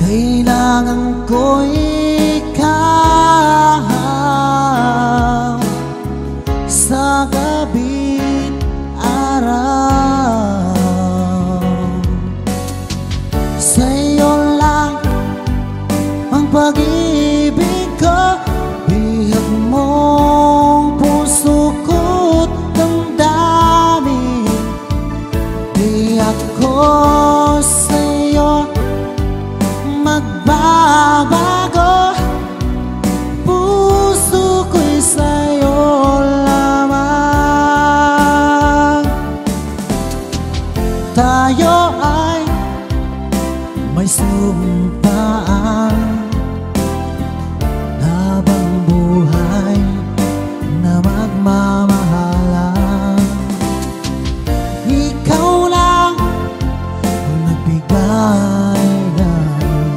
kailangan ko ikaw sa gabi't araw. Sa'yo lang ang pag-ibig ko, bihag mong puso ko't damdamin. Di ako sa'yo magbabago, puso ko'y sa'yo lamang. Tayo ay may sumpaan habang buhay na magmamahalan. Ikaw lang ang nagbigay ng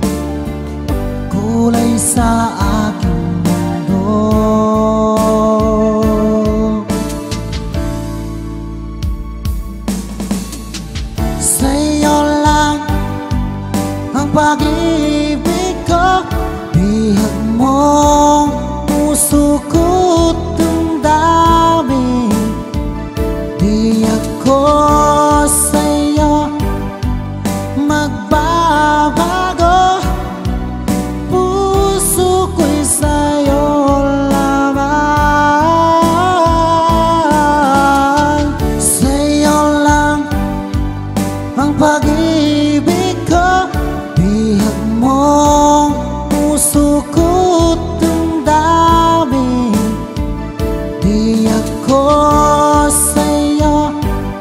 kulay sa aking mundo. Sa'yo lang ang pag-ibig ko, bihag mong puso ko't damdamin. Di ako sa'yo magbabago, puso ko'y sa'yo lamang. Sa'yo lang ang pag-ibig ko, bihag mong puso ko't damdamin. Di ako sa'yo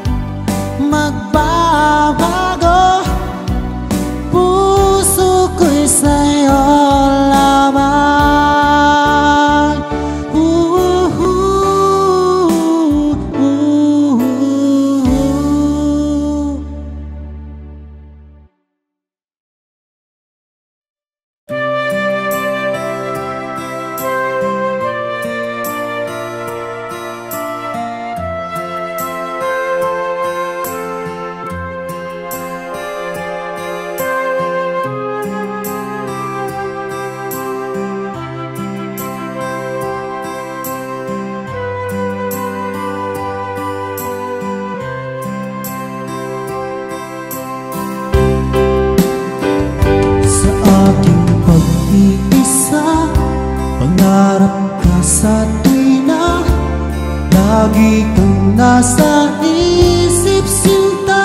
magbabago, puso ko'y sa'yo lamang. Ooh, ooh, ooh, ooh. Sa aking pag-iisa, pangarap ka sa tuwina, lagi kang nasa isip sinta.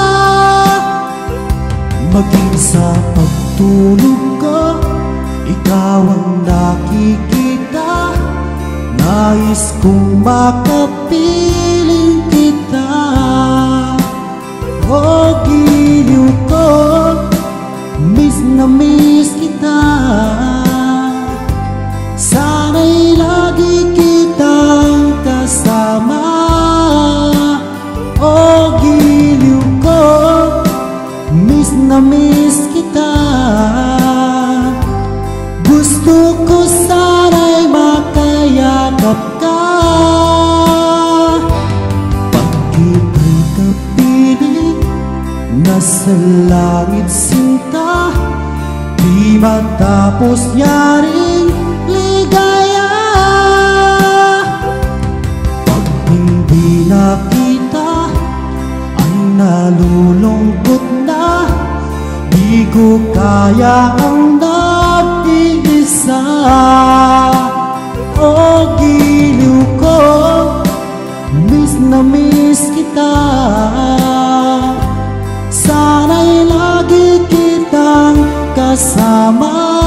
Maging sa pagtulog ko, ikaw ang nakikita. Nais kong makapiling kita. O giliw ko, miss na miss kita. Sana'y lagi kitang kasama. O giliw ko, miss na miss kita. Gusto ko sana'y makayakap ka. Pag-ibig kapiling nasa langit sinta, di matapos yaring ligaya. Pag hindi nakita ay nalulungkot na, di ko kaya ang nag-iisa. O giliw ko, miss na miss kita. Sana'y lagi kitang kasama.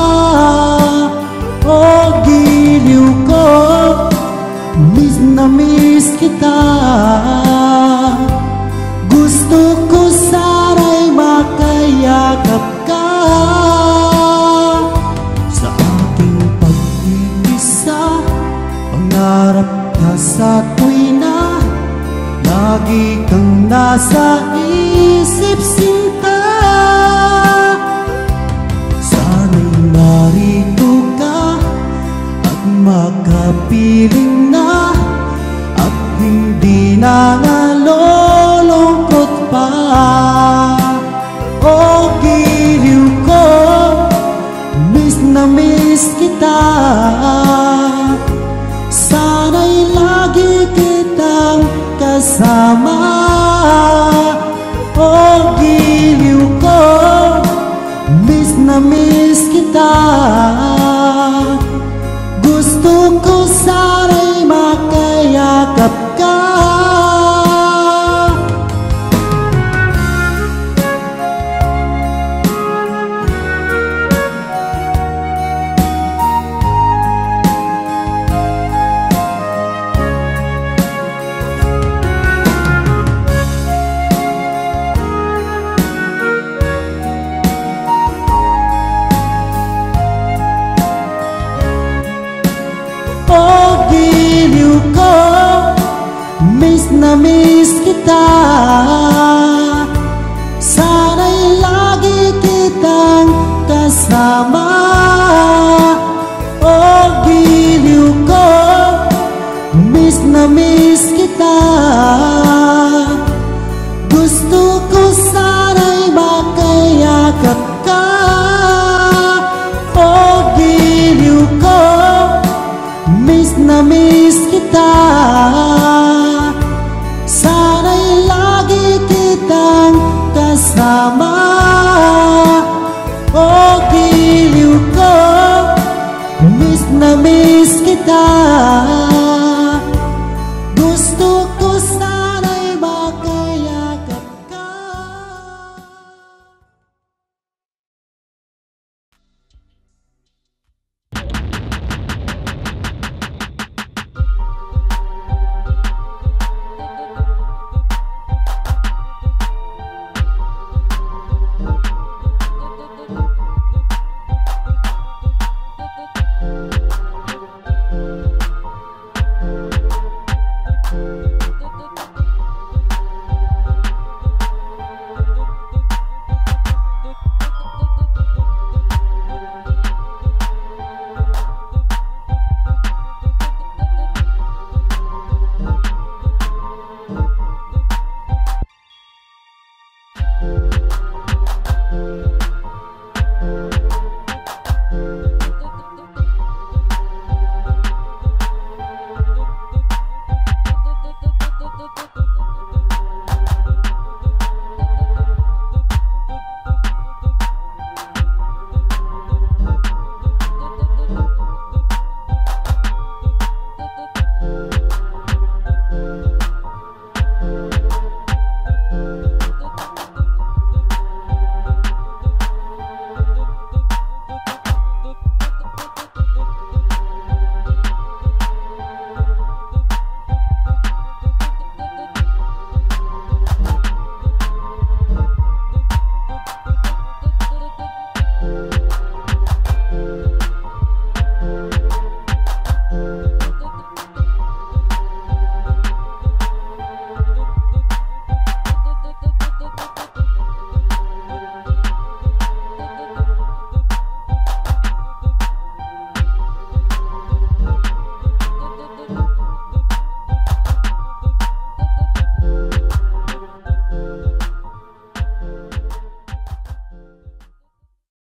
O giliw ko, miss na miss kita. Gusto ko sana'y makayakap ka. Sa aking pag-iisa, pangarap ka sa tuwina, lagi kang nasa isip sinta. Sana'y narito ka at makapiling na, at hindi na nalulungkot pa. O giliw ko, Miss na miss kita. Gusto ko sana'y makayakap ka. Oh, giliw ko, miss na miss kita.